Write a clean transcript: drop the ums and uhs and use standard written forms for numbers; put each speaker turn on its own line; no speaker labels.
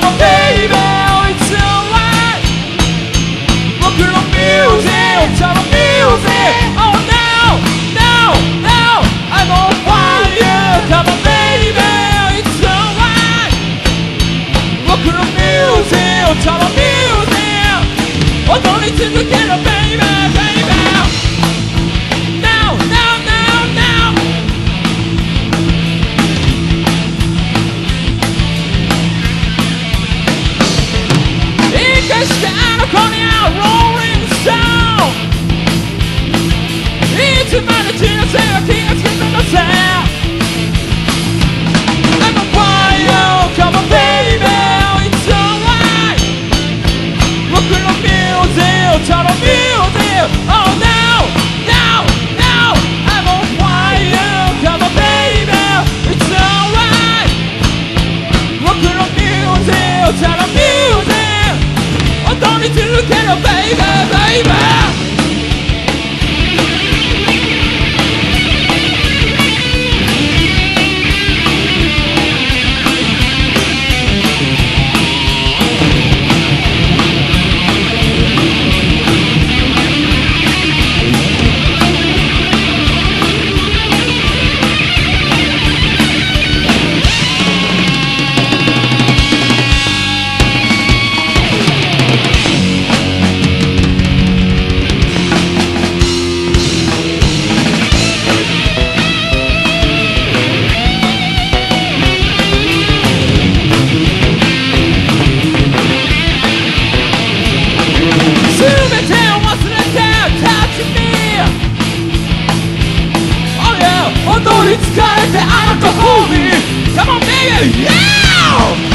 on baby, oh it's alright. Rock and roll music, turn on music. Oh now, now, now, I'm on fire. Come on baby, oh it's alright. Rock and roll music, turn on music. Oh don't need to look at it baby, baby. Now, now, now, now. Stand upon your rolling stone. It's a humanity, I say I can't sleep in the sound. I'm on fire, come on baby, oh it's alright. Rock and roll music, turn on music. Oh now, now, now, I'm on fire, come on baby, it's alright. Rock and roll music, turn on music. Don't need to look at her, baby, baby. It's time to out of the movie. Come on, baby, yeah!